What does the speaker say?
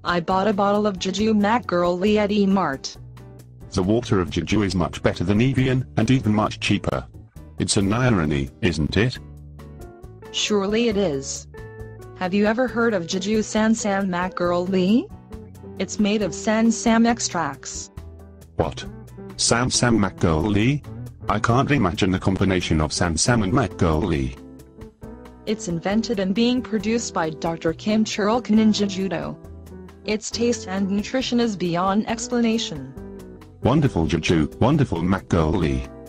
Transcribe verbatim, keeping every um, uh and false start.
I bought a bottle of Jeju Mac Girly at E-Mart. The water of Jeju is much better than Evian, and even much cheaper. It's an irony, isn't it? Surely it is. Have you ever heard of Jeju Sansam Mac Girly? It's made of Sansam extracts. What? Sansam Makgeolli? I can't imagine the combination of Sansam and Makgeolli. It's invented and being produced by Doctor Kim Churlkin in Jeju. Its taste and nutrition is beyond explanation. Wonderful Jeju, wonderful Makgeolli.